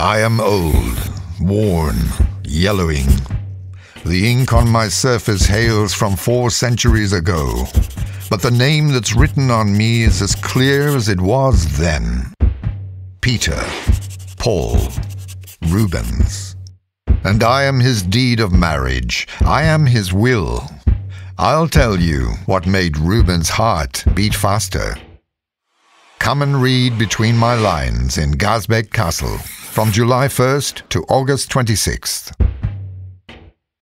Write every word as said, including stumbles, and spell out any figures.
I am old, worn, yellowing. The ink on my surface hails from four centuries ago, but the name that's written on me is as clear as it was then. Peter, Paul, Rubens. And I am his deed of marriage. I am his will. I'll tell you what made Rubens' heart beat faster. Come and read between my lines in Gaasbeek Castle from July first to August twenty-sixth.